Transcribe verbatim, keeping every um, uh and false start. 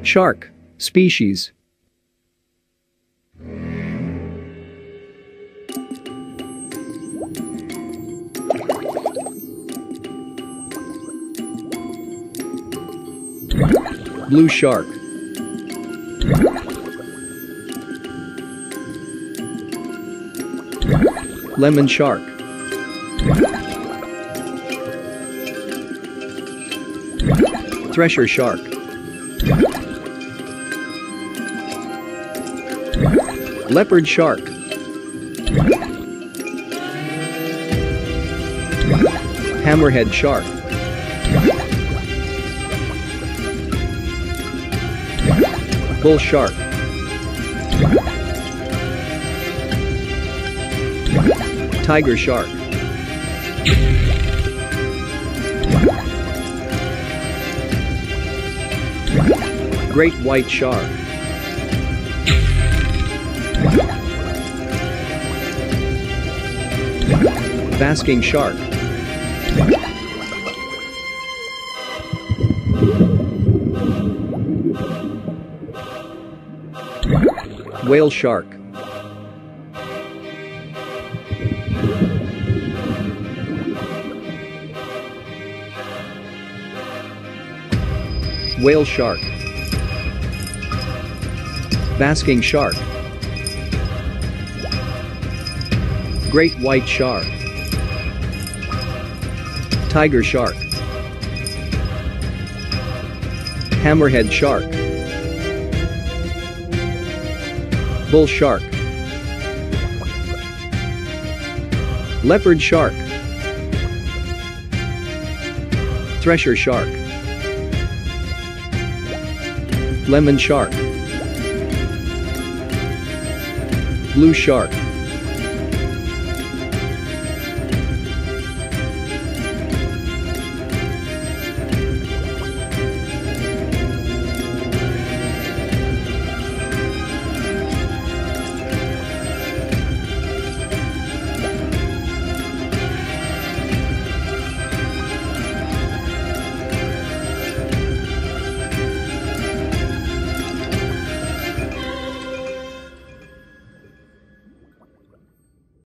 Shark. Species. Blue shark. Lemon shark. Thresher shark. Leopard shark. Hammerhead shark. Bull shark. Tiger shark. Great white shark. Basking shark. Whale shark. Whale shark. Basking shark. Great white shark. Tiger shark. Hammerhead shark. Bull shark. Leopard shark. Thresher shark. Lemon shark. Blue shark.